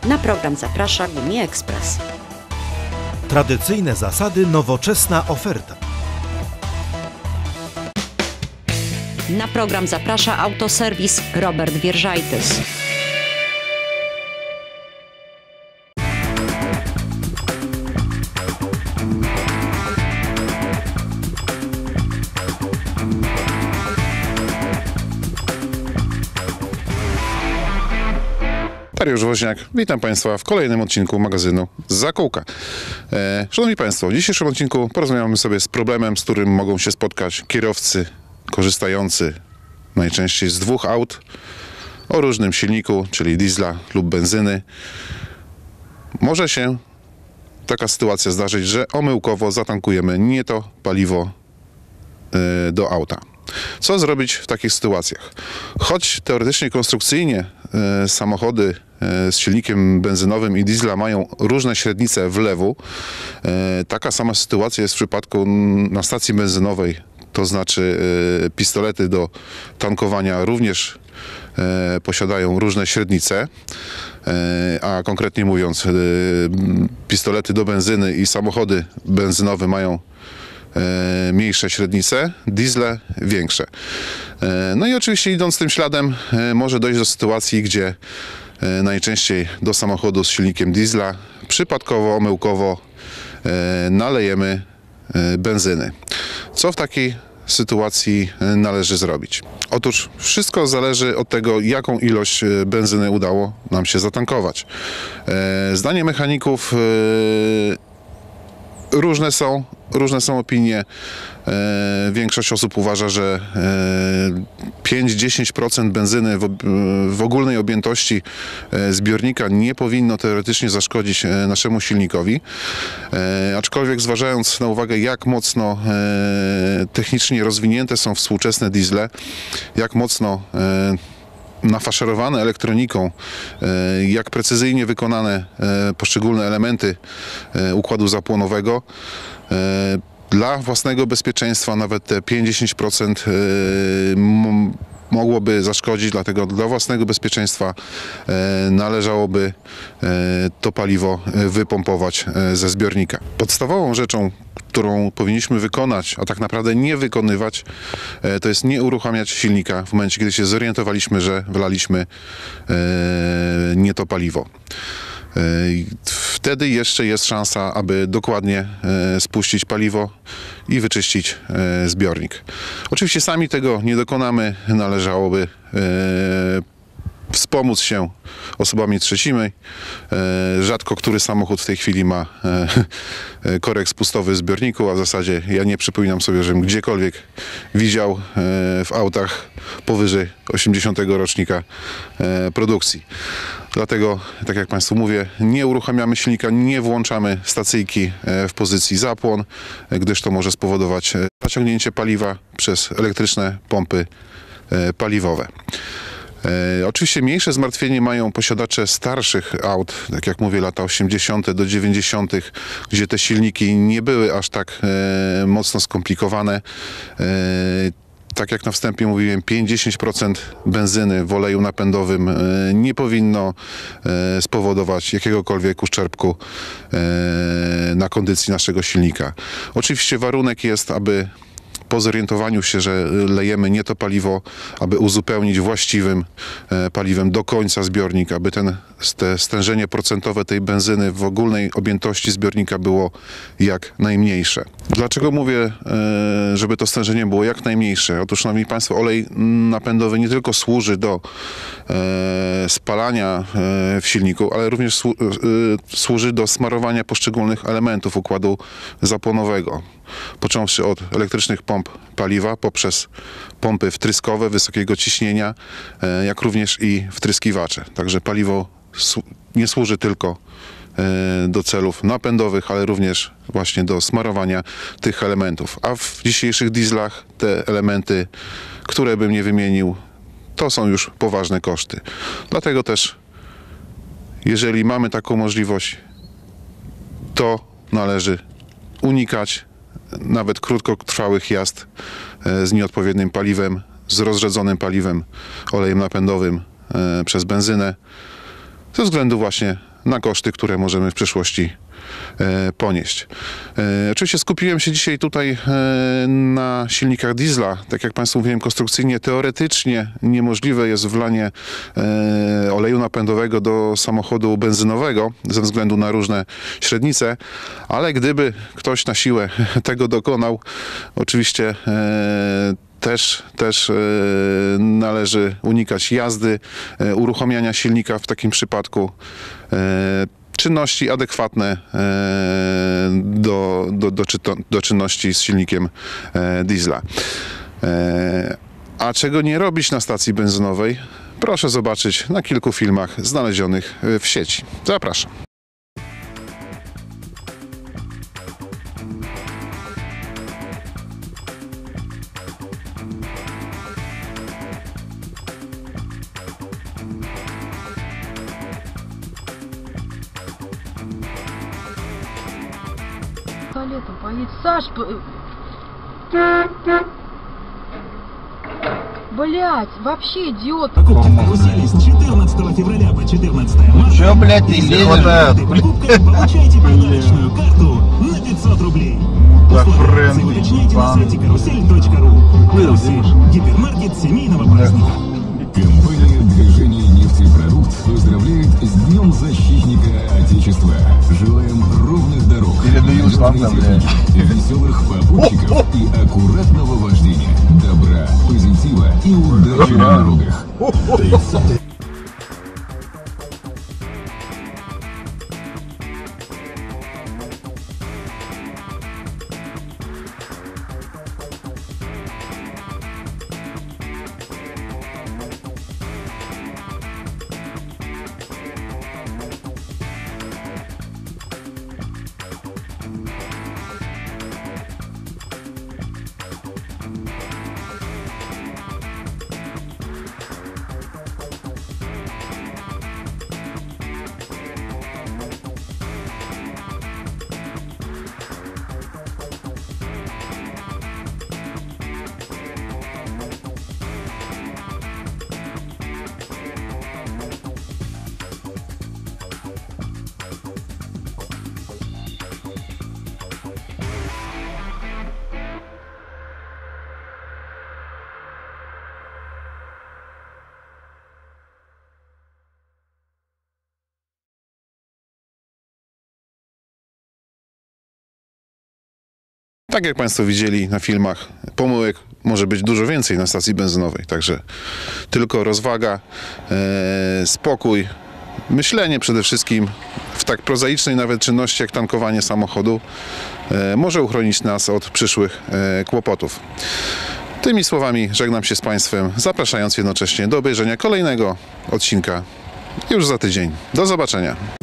Na program zaprasza Gumi Ekspres. Tradycyjne zasady, nowoczesna oferta. Na program zaprasza autoserwis Robert Wierżajtys. Dariusz Woźniak, witam Państwa w kolejnym odcinku magazynu Zakółka. Szanowni Państwo, w dzisiejszym odcinku porozmawiamy sobie z problemem, z którym mogą się spotkać kierowcy korzystający najczęściej z dwóch aut o różnym silniku, czyli diesla lub benzyny. Może się taka sytuacja zdarzyć, że omyłkowo zatankujemy nie to paliwo do auta. Co zrobić w takich sytuacjach? Choć teoretycznie, konstrukcyjnie samochody z silnikiem benzynowym i diesla mają różne średnice wlewu, taka sama sytuacja jest w przypadku na stacji benzynowej, to znaczy pistolety do tankowania również posiadają różne średnice, a konkretnie mówiąc pistolety do benzyny i samochody benzynowe mają mniejsze średnice, diesle większe. No i oczywiście idąc tym śladem może dojść do sytuacji, gdzie najczęściej do samochodu z silnikiem diesla przypadkowo, omyłkowo nalejemy benzyny. Co w takiej sytuacji należy zrobić? Otóż wszystko zależy od tego, jaką ilość benzyny udało nam się zatankować. Zdanie mechaników różne są opinie. Większość osób uważa, że 5-10% benzyny w ogólnej objętości zbiornika nie powinno teoretycznie zaszkodzić naszemu silnikowi. Aczkolwiek zważając na uwagę, jak mocno technicznie rozwinięte są współczesne diesle, jak mocno nafaszerowane elektroniką, jak precyzyjnie wykonane poszczególne elementy układu zapłonowego, dla własnego bezpieczeństwa nawet te 5-10% mogłoby zaszkodzić, dlatego dla własnego bezpieczeństwa należałoby to paliwo wypompować ze zbiornika. Podstawową rzeczą, którą powinniśmy wykonać, a tak naprawdę nie wykonywać, to jest nie uruchamiać silnika w momencie, kiedy się zorientowaliśmy, że wlaliśmy nie to paliwo. Wtedy jeszcze jest szansa, aby dokładnie spuścić paliwo i wyczyścić zbiornik. Oczywiście sami tego nie dokonamy, należałoby wspomóc się osobami trzecimi. Rzadko który samochód w tej chwili ma korek spustowy w zbiorniku, a w zasadzie ja nie przypominam sobie, żebym gdziekolwiek widział w autach powyżej 80 rocznika produkcji. Dlatego, tak jak Państwu mówię, nie uruchamiamy silnika, nie włączamy stacyjki w pozycji zapłon, gdyż to może spowodować zaciągnięcie paliwa przez elektryczne pompy paliwowe. Oczywiście mniejsze zmartwienie mają posiadacze starszych aut, tak jak mówię, lata 80. do 90., gdzie te silniki nie były aż tak mocno skomplikowane. Tak jak na wstępie mówiłem, 5-10% benzyny w oleju napędowym nie powinno spowodować jakiegokolwiek uszczerbku na kondycji naszego silnika. Oczywiście warunek jest, aby po zorientowaniu się, że lejemy nie to paliwo, aby uzupełnić właściwym paliwem do końca zbiornik, aby te stężenie procentowe tej benzyny w ogólnej objętości zbiornika było jak najmniejsze. Dlaczego mówię, żeby to stężenie było jak najmniejsze? Otóż, szanowni Państwo, olej napędowy nie tylko służy do spalania w silniku, ale również służy do smarowania poszczególnych elementów układu zapłonowego. Począwszy od elektrycznych pomp paliwa, poprzez pompy wtryskowe wysokiego ciśnienia, jak również i wtryskiwacze. Także paliwo nie służy tylko do celów napędowych, ale również właśnie do smarowania tych elementów. A w dzisiejszych dieslach te elementy, które bym nie wymienił, to są już poważne koszty. Dlatego też, jeżeli mamy taką możliwość, to należy unikać nawet krótkotrwałych jazd z nieodpowiednim paliwem, z rozrzedzonym paliwem, olejem napędowym przez benzynę, ze względu właśnie na koszty, które możemy w przyszłości ponieść. Oczywiście skupiłem się dzisiaj tutaj na silnikach diesla. Tak jak Państwu mówiłem, konstrukcyjnie, teoretycznie niemożliwe jest wlanie oleju napędowego do samochodu benzynowego ze względu na różne średnice, ale gdyby ktoś na siłę tego dokonał, oczywiście też należy unikać jazdy, uruchamiania silnika w takim przypadku. Czynności adekwatne do czynności z silnikiem diesla. A czego nie robić na stacji benzynowej? Proszę zobaczyć na kilku filmach znalezionych w sieci. Zapraszam. Туалетом поедь. Саш, блять, вообще идиот. Покупки карусели с 14 февраля по 14 марта. Чё, блядь, ты Если лезешь? при покупках получаете подарочную карту на 500 рублей. Условия акции уточняйте на сайте карусель.ру. Карусель. Гипермаркет семейного праздника. Компания «Движение нефтепродукт» поздравляет с Днем Защитника Отечества. Желаем ровных дорог, Передаю слова, блядь. веселых попутчиков и аккуратного вождения, добра, позитива и удачи на дорогах. Tak jak Państwo widzieli na filmach, pomyłek może być dużo więcej na stacji benzynowej, także tylko rozwaga, spokój, myślenie przede wszystkim w tak prozaicznej nawet czynności jak tankowanie samochodu może uchronić nas od przyszłych kłopotów. Tymi słowami żegnam się z Państwem, zapraszając jednocześnie do obejrzenia kolejnego odcinka już za tydzień. Do zobaczenia.